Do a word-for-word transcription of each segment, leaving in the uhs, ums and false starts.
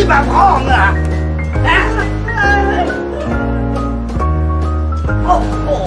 แบบพ่อเหรอโอ้โห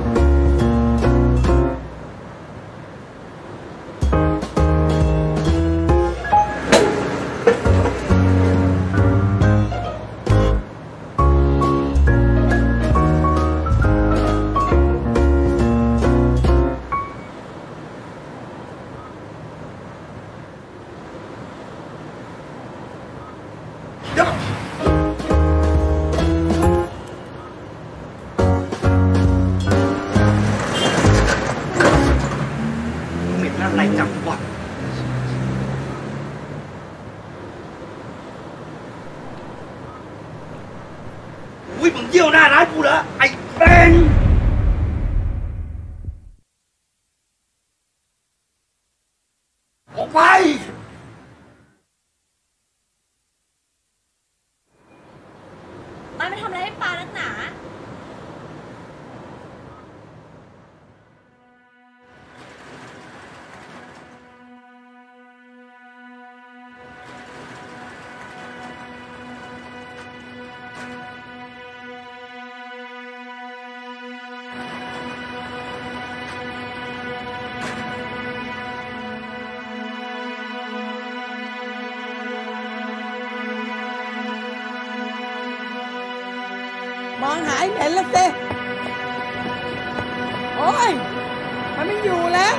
อะไรจังวะอุ้ยมึงเยี่ยวหน้าร้านกูเหรอไอ้เป็นออกไปมันไปทำอะไรให้ปลานักหนามองหายเห็นแล้วสิโอ้ยมันไม่อยู่แล้ว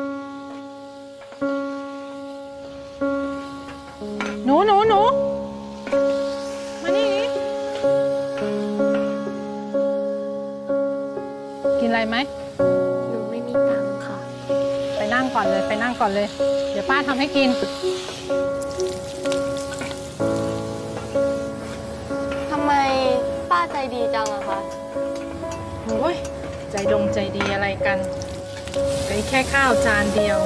หนูหนูหนูไหมหนูไม่มีตังค์ค่ะไปนั่งก่อนเลยไปนั่งก่อนเลยเดี๋ยวป้าทำให้กินทำไมป้าใจดีจังอะคะโอ้ยใจดงใจดีอะไรกันไอ้แค่ข้าวจานเดียว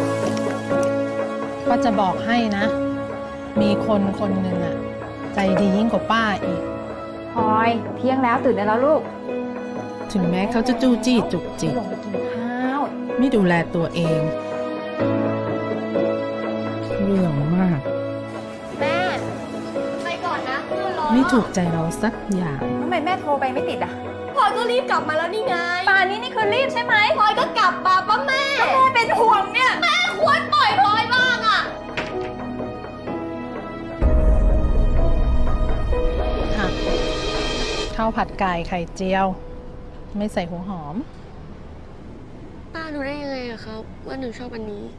ก็จะบอกให้นะมีคนคนหนึ่งอะใจดียิ่งกว่าป้าอีกพลอยเที่ยงแล้วตื่นได้แล้วลูกถึงแม้เขาจะจู้จี้จุกจิกไม่ดูแลตัวเองเรื่องมากแม่ไปก่อนนะไม่ถูกใจเราสักอย่างทำไมแม่โทรไปไม่ติดอ่ะพลอยก็รีบกลับมาแล้วนี่ไงป่านนี้นี่คือรีบใช่ไหมพลอยก็กลับมาป้าแม่แม่เป็นห่วงเนี่ยแม่ควรปล่อยพลอยบ้างอะค่ะข้าวผัดไก่ไข่เจียวไม่ใส่หัวหอมป้ารู้ได้ยังไงอะครับว่าหนูชอบอันนี้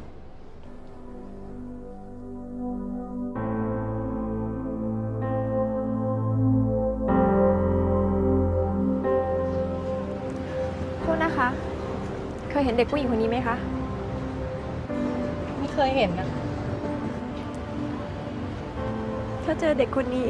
โทษนะคะเคยเห็นเด็กผู้หญิงคนนี้ไหมคะไม่เคยเห็นนะถ้าเจอเด็กคนนี้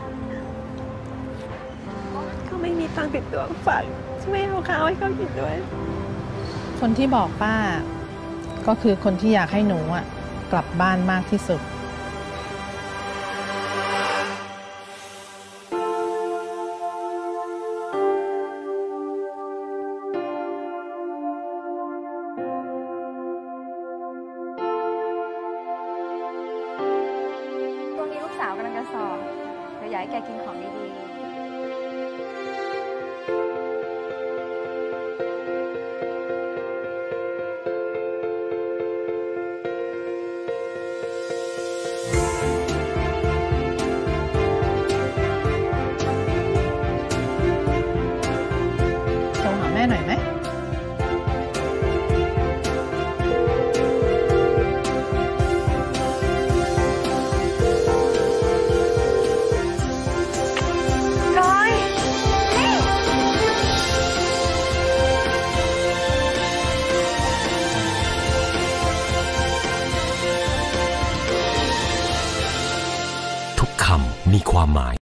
ก็ไม่มีตังค์ติดตัวฝากช่วยเอาข้าวให้เขากินด้วยคนที่บอกป้าก็คือคนที่อยากให้หนูอ่ะกลับบ้านมากที่สุดช่วงนี้ลูกสาวกำลังจะสอบเดี๋ยวอยากให้แกกินของดีๆโทรหาแม่หน่อยไหมทุกคำมีความหมาย